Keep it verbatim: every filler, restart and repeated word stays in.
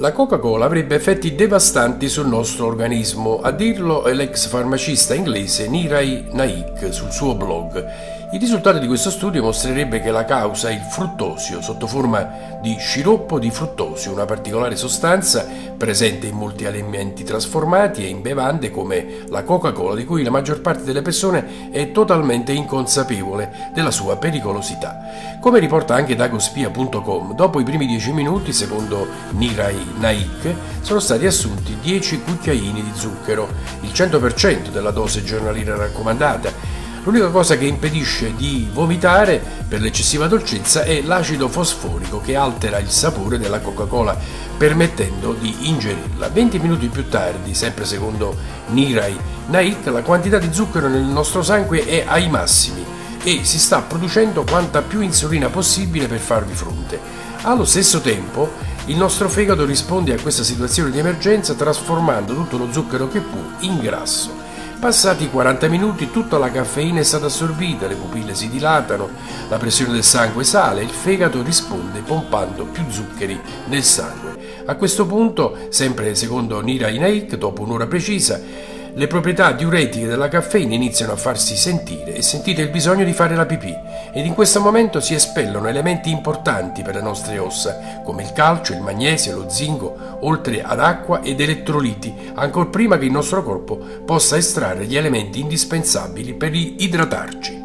La Coca-Cola avrebbe effetti devastanti sul nostro organismo, a dirlo è l'ex farmacista inglese Niraj Naik sul suo blog. Il risultato di questo studio mostrerebbe che la causa è il fruttosio, sotto forma di sciroppo di fruttosio, una particolare sostanza presente in molti alimenti trasformati e in bevande come la Coca-Cola, di cui la maggior parte delle persone è totalmente inconsapevole della sua pericolosità. Come riporta anche dagospia punto com, dopo i primi dieci minuti, secondo Niraj Naik, sono stati assunti dieci cucchiaini di zucchero, il cento per cento della dose giornaliera raccomandata. L'unica cosa che impedisce di vomitare per l'eccessiva dolcezza è l'acido fosforico che altera il sapore della Coca-Cola, permettendo di ingerirla. venti minuti più tardi, sempre secondo Niraj Naik, la quantità di zucchero nel nostro sangue è ai massimi e si sta producendo quanta più insulina possibile per farvi fronte. Allo stesso tempo, il nostro fegato risponde a questa situazione di emergenza trasformando tutto lo zucchero che può in grasso. Passati quaranta minuti tutta la caffeina è stata assorbita, le pupille si dilatano, la pressione del sangue sale e il fegato risponde pompando più zuccheri nel sangue. A questo punto, sempre secondo Niraj Naik, dopo un'ora precisa, le proprietà diuretiche della caffeina iniziano a farsi sentire e sentite il bisogno di fare la pipì, ed in questo momento si espellono elementi importanti per le nostre ossa come il calcio, il magnesio, lo zinco, oltre ad acqua ed elettroliti, ancor prima che il nostro corpo possa estrarre gli elementi indispensabili per idratarci.